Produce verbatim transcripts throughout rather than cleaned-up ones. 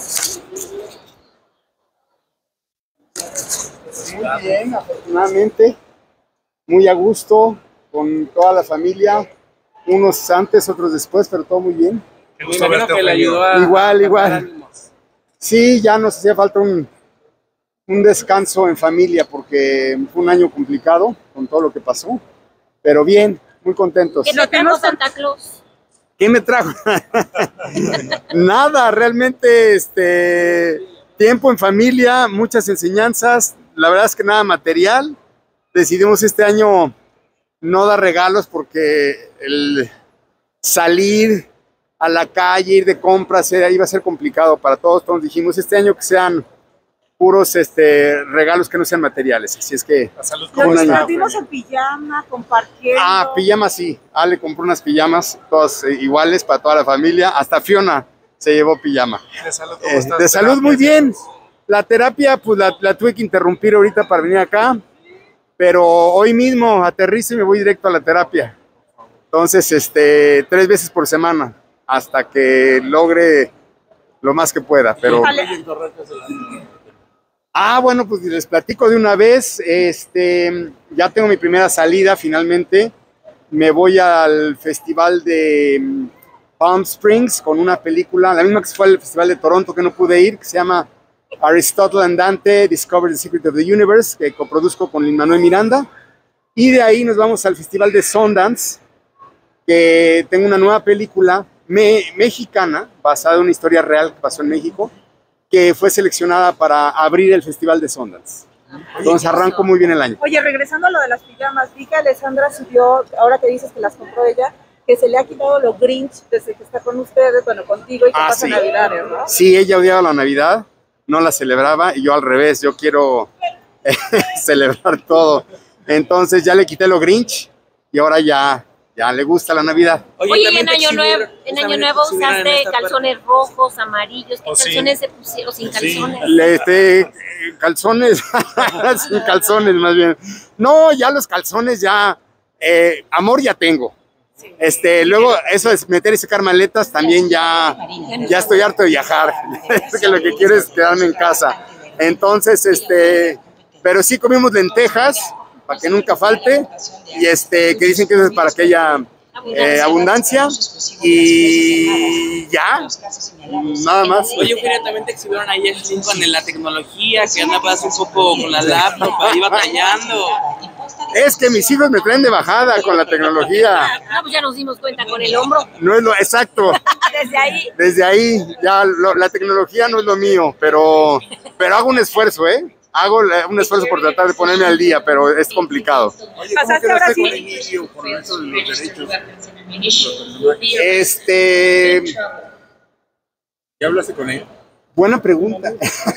Muy bien, afortunadamente, muy a gusto, con toda la familia, unos antes, otros después, pero todo muy bien. Me imagino que le ayudó a, igual, a igual. ánimos. Sí, ya nos hacía falta un, un descanso en familia, porque fue un año complicado con todo lo que pasó, pero bien, muy contentos. ¿Qué nos trajo Santa Claus? ¿Qué me trajo? Nada, realmente este, tiempo en familia, muchas enseñanzas, la verdad es que nada material. Decidimos este año no dar regalos porque el salir a la calle, ir de compras, era, iba a ser complicado para todos. Entonces dijimos este año que sean puros este, regalos que no sean materiales. Así es que... Nos vimos en pijama, compartiendo. Ah, pijamas sí. Ale compró unas pijamas, todas eh, iguales para toda la familia. Hasta Fiona se llevó pijama. ¿De salud cómo Eh, estás? de salud muy bien. La terapia, pues la, la tuve que interrumpir ahorita para venir acá. Pero hoy mismo aterrizo y me voy directo a la terapia. Entonces, este, tres veces por semana, hasta que logre lo más que pueda. Pero... Ah, bueno, pues les platico de una vez. Este, ya tengo mi primera salida finalmente. Me voy al festival de Palm Springs con una película, la misma que se fue al festival de Toronto que no pude ir, que se llama Aristotle and Dante Discover the Secret of the Universe, que coproduzco con Lin-Manuel Miranda. Y de ahí nos vamos al festival de Sundance, que tengo una nueva película me mexicana, basada en una historia real que pasó en México, que fue seleccionada para abrir el Festival de Sundance. Entonces arranco muy bien el año. Oye, regresando a lo de las pijamas, vi que Alessandra subió, ahora que dices que las compró ella, que se le ha quitado lo Grinch desde que está con ustedes, bueno, contigo y que Ah, pasa sí. Navidades, ¿no? Sí, ella odiaba la Navidad, no la celebraba, y yo al revés, yo quiero celebrar todo. Entonces ya le quité lo Grinch y ahora ya, ya le gusta la Navidad. Oye, y también en te año, exhibieron- nuevo, en año también te nuevo exhibieron en usaste esta parte. calzones rojos, amarillos. ¿Qué Oh, sí. calzones se pusieron? Sin calzones. Le, este, calzones, sin calzones más bien. No, ya los calzones ya, eh, amor ya tengo. Este, luego eso es meter y sacar maletas también ya, ya estoy harto de viajar. Es que lo que quiero es quedarme en casa. Entonces, este, pero sí comimos lentejas para que nunca falte y este, que dicen que eso es para que haya eh, abundancia y ya, nada más. Oye, Eugenia, también te exhibieron ahí el link con la tecnología, que andabas un poco con la laptop ahí batallando. Es que mis hijos me traen de bajada con la tecnología. No, pues ya nos dimos cuenta con el hombro. No es lo exacto. Desde ahí. Desde ahí ya lo- la tecnología no es lo mío, pero, pero hago un esfuerzo, ¿eh? Hago la- un esfuerzo por tratar de ponerme al día, pero es complicado. Oye, ¿cómo Pasaste ahora quedaste sí. con Emilio con eso de los derechos? Este, ¿Ya hablaste con él? buena pregunta.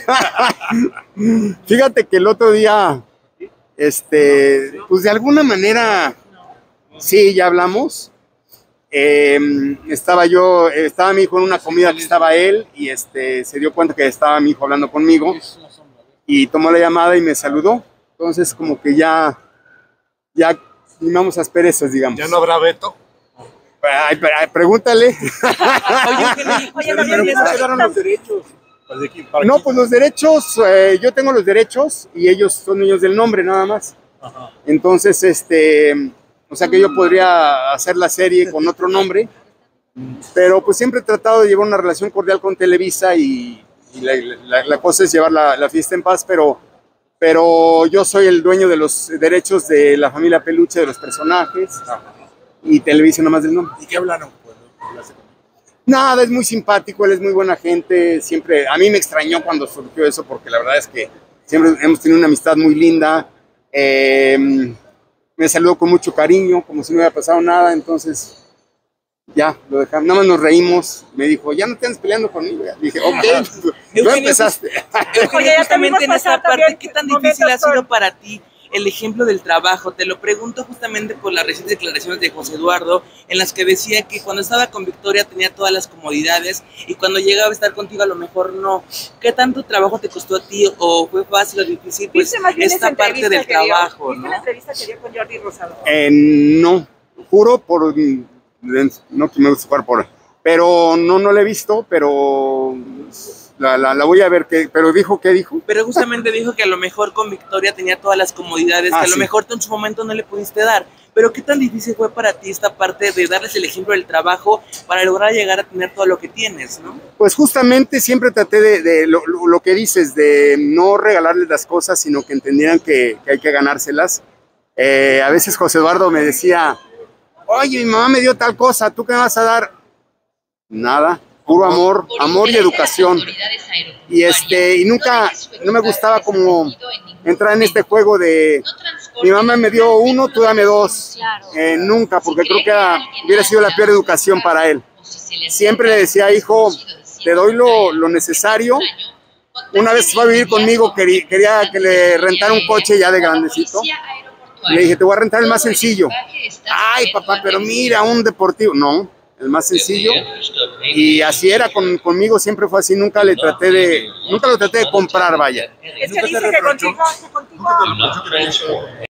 Fíjate que el otro día, este, pues de alguna manera, sí, ya hablamos. Eh, estaba yo, estaba mi hijo en una comida que estaba él y este, se dio cuenta que estaba mi hijo hablando conmigo y tomó la llamada y me saludó. Entonces como que ya, ya limamos asperezas, digamos. ¿Ya no habrá veto? Ay, pero, ay, pregúntale. Oye, Eugenia, Oye, Pero también ¿cómo vi- quedaron los derechos? Para de aquí- para No, aquí. pues los derechos, eh, yo tengo los derechos y ellos son niños del nombre nada más. Ajá. Entonces, este, o sea que yo podría hacer la serie con otro nombre, pero pues siempre he tratado de llevar una relación cordial con Televisa y, y la, la- la cosa es llevar la, la fiesta en paz, pero, pero yo soy el dueño de los derechos de la familia Peluche, de los personajes, y Televisa nada más del nombre. ¿Y qué hablaron? Pues, ¿no? ¿Hablaste con él? Nada, es muy simpático, él es muy buena gente, siempre, a mí me extrañó cuando surgió eso porque la verdad es que siempre hemos tenido una amistad muy linda, eh, me saludó con mucho cariño, como si no hubiera pasado nada, entonces ya, lo dejamos, nada más nos reímos, me dijo, ya no te andes peleando conmigo, ya. Dije, ok, tú Eugenio, empezaste. Eugenia, ya justamente te en vimos esta pasar parte, también ¿qué tan momentos difícil ha sido con- para ti el ejemplo del trabajo? Te lo pregunto justamente por las recientes declaraciones de José Eduardo, en las que decía que cuando estaba con Victoria tenía todas las comodidades y cuando llegaba a estar contigo a lo mejor no. ¿Qué tanto trabajo te costó a ti o fue fácil o difícil pues ¿Viste más bien esa esta parte entrevista del que dio? trabajo, ¿Viste no? la entrevista que dio con Jordi Rosado? Eh, no, juro por, no que me gusta jugar por, pero no, no lo he visto, pero la, la, la voy a ver, que, pero dijo, ¿qué dijo? Pero justamente dijo que a lo mejor con Victoria tenía todas las comodidades Ah, que a lo sí. mejor tú en su momento no le pudiste dar. Pero ¿qué tan difícil fue para ti esta parte de darles el ejemplo del trabajo para lograr llegar a tener todo lo que tienes, ¿no? Pues justamente siempre traté de, de lo, lo, lo que dices, de no regalarles las cosas, sino que entendieran que, que hay que ganárselas. Eh, a veces José Eduardo me decía, oye, mi mamá me dio tal cosa, ¿tú qué me vas a dar? Nada, puro amor, amor y educación. Y este, y nunca, no me gustaba como entrar en este juego de mi mamá me dio uno, tú dame dos. Eh, nunca, porque creo que era, hubiera sido la peor educación para él. Siempre le decía, hijo, te doy lo, lo necesario. Una vez fue a vivir conmigo, quería, quería que le rentara un coche ya de grandecito. Le dije, te voy a rentar el más sencillo. Ay, papá, pero mira, un deportivo. No, el más sencillo. Y así era con, conmigo, siempre fue así. Nunca le traté de, nunca lo traté de comprar, vaya. Es que dice que contigo, que contigo